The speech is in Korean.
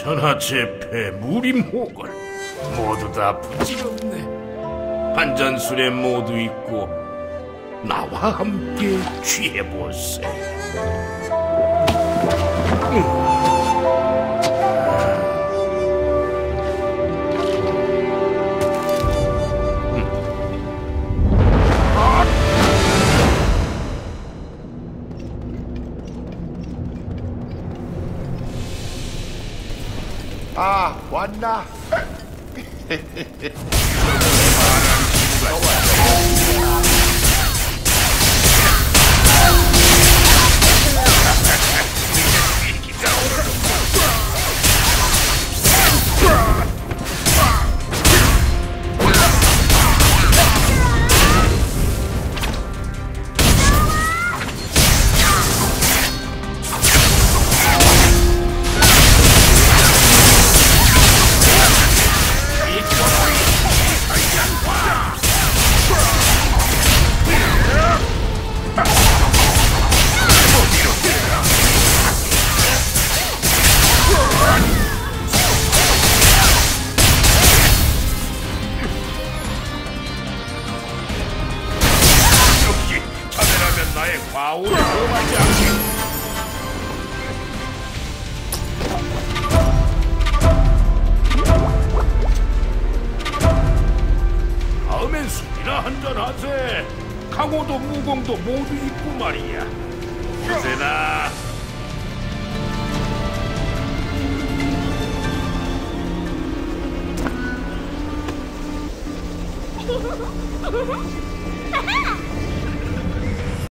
천하제패 무림목을 모두 다 부질없네. 한 잔 술에 모두 있고 나와 함께 취해보세. 아, 왔나? 나의 과오를 범하지 않게. 다음엔 술이나 한잔 하세. 강호도 무공도 모두 있고 말이야. 유세나.